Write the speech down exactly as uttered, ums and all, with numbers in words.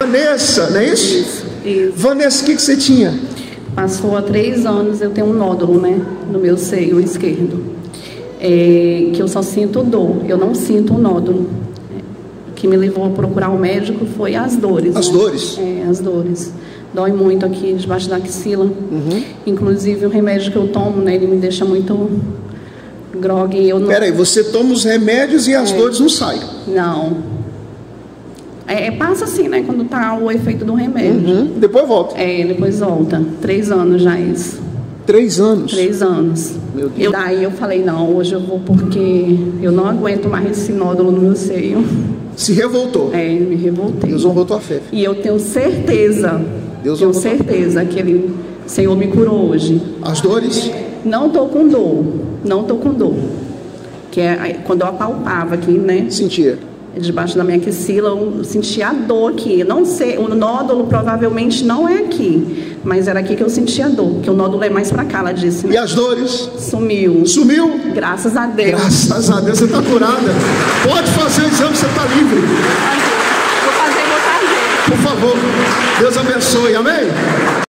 Vanessa, não é isso? Isso, isso. Vanessa, o que, que você tinha? Passou há três anos, eu tenho um nódulo, né, no meu seio esquerdo, é, que eu só sinto dor, eu não sinto o nódulo. O que me levou a procurar o médico foi as dores. As né? dores? É, as dores. Dói muito aqui debaixo da axila. Uhum. Inclusive o remédio que eu tomo, né, ele me deixa muito grogue. Eu não... Peraí, você toma os remédios e as é. dores não saem? Não. É, passa assim, né, quando tá o efeito do remédio. Uhum. Depois volta. É, depois volta. Três anos já isso. Três anos? Três anos. Meu Deus. Eu, daí eu falei, não, hoje eu vou porque eu não aguento mais esse nódulo no meu seio. Se revoltou? É, me revoltei. Deus honrou tua fé. E eu tenho certeza, Deus tenho honrou certeza que ele, o Senhor me curou hoje. As dores? Não tô com dor, não tô com dor. Que é quando eu apalpava aqui, né? Sentia? Debaixo da minha axila, eu sentia a dor aqui. Eu não sei, o nódulo provavelmente não é aqui, mas era aqui que eu sentia a dor, porque o nódulo é mais pra cá, ela disse. Né? E as dores? Sumiu. Sumiu? Graças a Deus. Graças a Deus, você está curada. Pode fazer o exame, você está livre. Vou fazer, vou fazer. Por favor, Deus abençoe, amém?